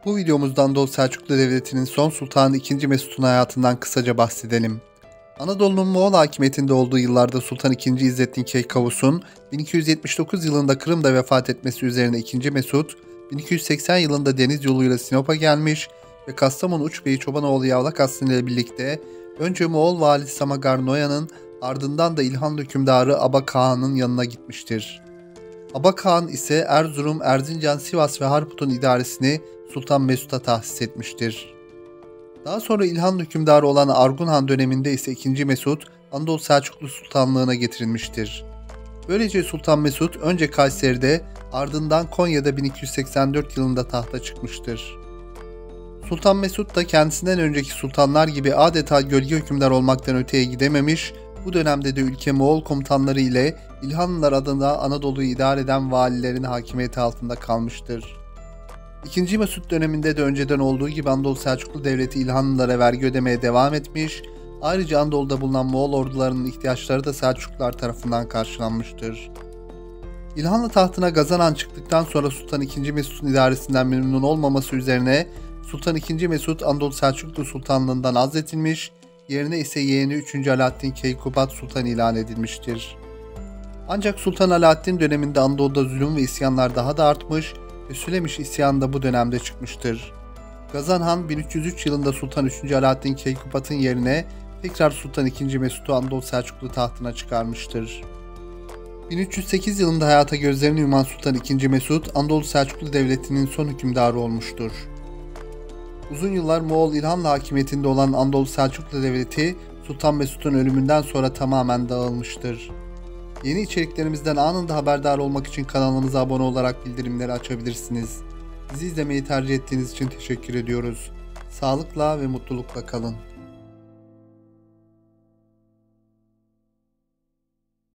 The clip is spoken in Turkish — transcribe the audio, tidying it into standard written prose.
Bu videomuzda Anadolu Selçuklu Devleti'nin son sultanı 2. Mesut'un hayatından kısaca bahsedelim. Anadolu'nun Moğol hakimiyetinde olduğu yıllarda Sultan II. İzzettin Keykavus'un 1279 yılında Kırım'da vefat etmesi üzerine 2. Mesut, 1280 yılında deniz yoluyla Sinop'a gelmiş ve Kastamonu Uçbey'i Çobanoğlu Yavlak Aslı ile birlikte önce Moğol valisi Samagar Noyan'ın ardından da İlhan hükümdarı Aba Kağan'ın yanına gitmiştir. Aba Kağan ise Erzurum, Erzincan, Sivas ve Harput'un idaresini Sultan Mesut'a tahsis etmiştir. Daha sonra İlhan hükümdarı olan Argun Han döneminde ise 2. Mesut Anadolu Selçuklu Sultanlığına getirilmiştir. Böylece Sultan Mesut önce Kayseri'de ardından Konya'da 1284 yılında tahta çıkmıştır. Sultan Mesut da kendisinden önceki sultanlar gibi adeta gölge hükümdar olmaktan öteye gidememiş, bu dönemde de ülke Moğol komutanları ile İlhanlılar adına Anadolu'yu idare eden valilerin hakimiyeti altında kalmıştır. 2. Mesut döneminde de önceden olduğu gibi Anadolu Selçuklu Devleti İlhanlılara vergi ödemeye devam etmiş, ayrıca Anadolu'da bulunan Moğol ordularının ihtiyaçları da Selçuklular tarafından karşılanmıştır. İlhanlı tahtına Gazan Han çıktıktan sonra Sultan II. Mesut'un idaresinden memnun olmaması üzerine Sultan II. Mesut Anadolu Selçuklu Sultanlığından azledilmiş, yerine ise yeğeni 3. Alaaddin Keykubat Sultan ilan edilmiştir. Ancak Sultan Alaaddin döneminde Anadolu'da zulüm ve isyanlar daha da artmış ve Sülemiş isyanı da bu dönemde çıkmıştır. Gazan Han 1303 yılında Sultan 3. Alaaddin Keykubat'ın yerine tekrar Sultan II. Mesut'u Anadolu Selçuklu tahtına çıkarmıştır. 1308 yılında hayata gözlerini yuman Sultan II. Mesut, Anadolu Selçuklu Devleti'nin son hükümdarı olmuştur. Uzun yıllar Moğol İlhanlı hakimiyetinde olan Anadolu Selçuklu Devleti, Sultan Mesut'un ölümünden sonra tamamen dağılmıştır. Yeni içeriklerimizden anında haberdar olmak için kanalımıza abone olarak bildirimleri açabilirsiniz. Bizi izlemeyi tercih ettiğiniz için teşekkür ediyoruz. Sağlıkla ve mutlulukla kalın.